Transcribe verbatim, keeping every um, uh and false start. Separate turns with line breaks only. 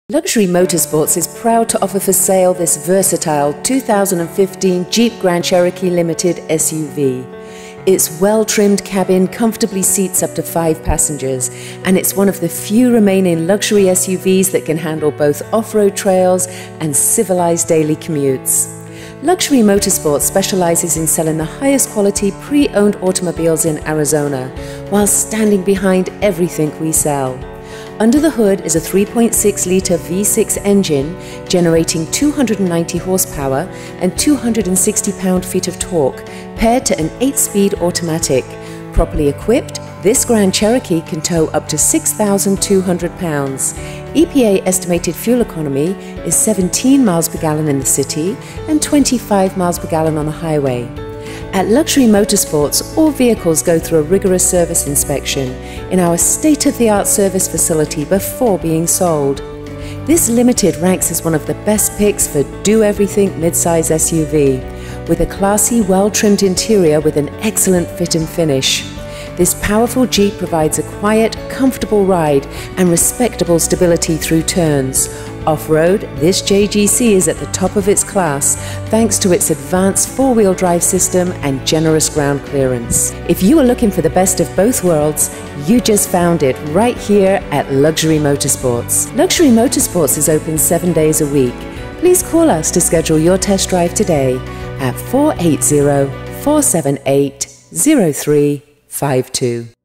Luxury Motorsports is proud to offer for sale this versatile two thousand fifteen Jeep Grand Cherokee Limited S U V. Its well-trimmed cabin comfortably seats up to five passengers, and it's one of the few remaining luxury S U Vs that can handle both off-road trails and civilized daily commutes. Luxury Motorsports specializes in selling the highest quality pre-owned automobiles in Arizona, while standing behind everything we sell. Under the hood is a three point six litre V six engine generating two hundred ninety horsepower and two hundred sixty pound-feet of torque, paired to an eight speed automatic. Properly equipped, this Grand Cherokee can tow up to six thousand two hundred pounds. E P A estimated fuel economy is seventeen miles per gallon in the city and twenty-five miles per gallon on the highway. At Luxury Motorsports, all vehicles go through a rigorous service inspection in our state-of-the-art service facility before being sold. This Limited ranks as one of the best picks for do-everything midsize S U V, with a classy, well-trimmed interior with an excellent fit and finish. This powerful Jeep provides a quiet, comfortable ride and respectable stability through turns. Off-road, this J G C is at the top of its class thanks to its advanced four-wheel drive system and generous ground clearance. If you are looking for the best of both worlds, you just found it right here at Luxury Motorsports. Luxury Motorsports is open seven days a week. Please call us to schedule your test drive today at four eight zero, four seven eight, zero three five two.